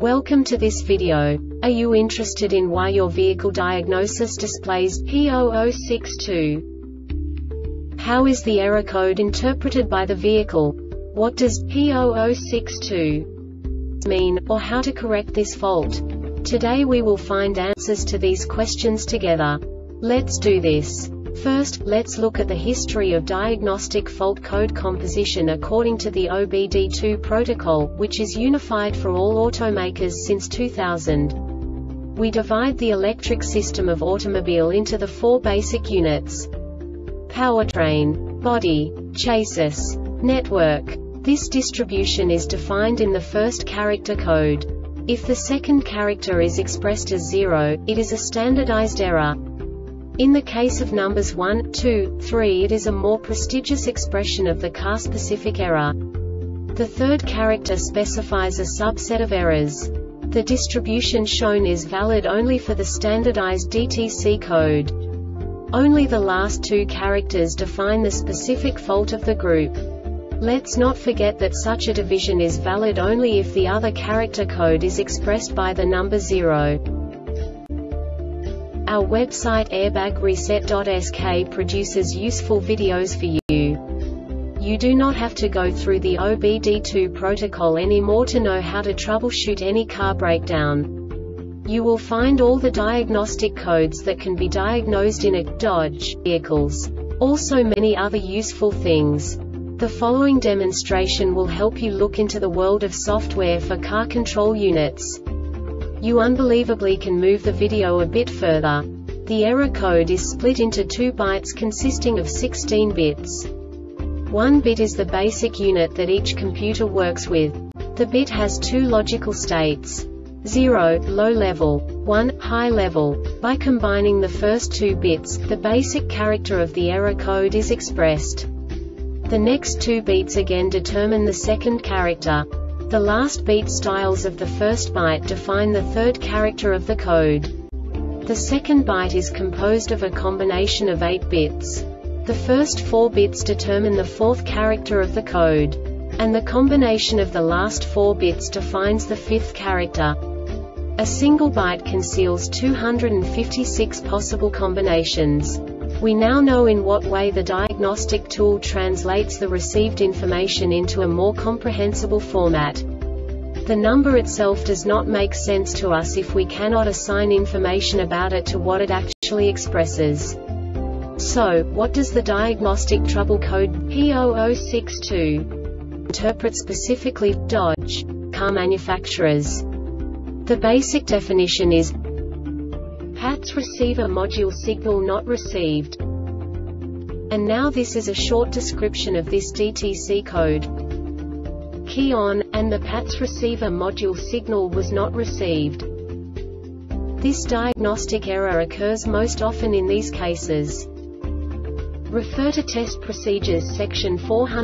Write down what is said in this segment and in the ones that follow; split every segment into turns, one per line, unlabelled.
Welcome to this video. Are you interested in why your vehicle diagnosis displays P0062? How is the error code interpreted by the vehicle? What does P0062 mean, or how to correct this fault? Today we will find answers to these questions together. Let's do this. First, let's look at the history of diagnostic fault code composition according to the OBD2 protocol, which is unified for all automakers since 2000. We divide the electric system of automobile into the four basic units: powertrain, body, chassis, network. This distribution is defined in the first character code. If the second character is expressed as 0, it is a standardized error. In the case of numbers 1, 2, 3, it is a more prestigious expression of the car-specific error. The third character specifies a subset of errors. The distribution shown is valid only for the standardized DTC code. Only the last two characters define the specific fault of the group. Let's not forget that such a division is valid only if the other character code is expressed by the number 0. Our website airbagreset.sk produces useful videos for you. You do not have to go through the OBD2 protocol anymore to know how to troubleshoot any car breakdown. You will find all the diagnostic codes that can be diagnosed in a Dodge vehicles. Also many other useful things. The following demonstration will help you look into the world of software for car control units. You unbelievably can move the video a bit further. The error code is split into 2 bytes consisting of 16 bits. 1 bit is the basic unit that each computer works with. The bit has 2 logical states: 0, low level, 1, high level. By combining the first 2 bits, the basic character of the error code is expressed. The next 2 beats again determine the second character. The last beat styles of the first byte define the third character of the code. The second byte is composed of a combination of 8 bits. The first 4 bits determine the fourth character of the code. And the combination of the last 4 bits defines the fifth character. A single byte conceals 256 possible combinations. We now know in what way the diagnostic tool translates the received information into a more comprehensible format. The number itself does not make sense to us if we cannot assign information about it to what it actually expresses. So, what does the diagnostic trouble code P0062 interpret specifically for Dodge car manufacturers? The basic definition is PATS receiver module signal not received. And now this is a short description of this DTC code. Key on, and the PATS receiver module signal was not received. This diagnostic error occurs most often in these cases. Refer to Test Procedures section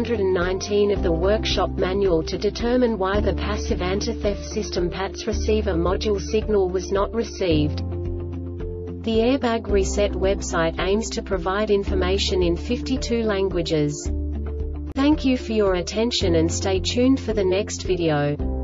419 of the Workshop Manual to determine why the passive anti-theft system PATS receiver module signal was not received. The Airbag Reset website aims to provide information in 52 languages. Thank you for your attention and stay tuned for the next video.